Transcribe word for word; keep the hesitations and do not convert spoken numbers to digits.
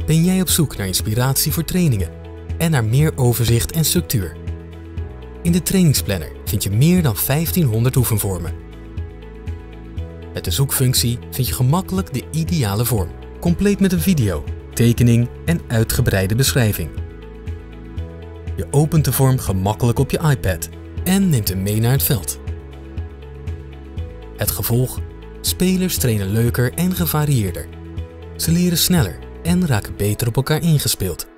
Ben jij op zoek naar inspiratie voor trainingen en naar meer overzicht en structuur? In de trainingsplanner vind je meer dan vijftienhonderd oefenvormen. Met de zoekfunctie vind je gemakkelijk de ideale vorm, compleet met een video, tekening en uitgebreide beschrijving. Je opent de vorm gemakkelijk op je iPad en neemt hem mee naar het veld. Het gevolg? Spelers trainen leuker en gevarieerder. Ze leren sneller en raken beter op elkaar ingespeeld.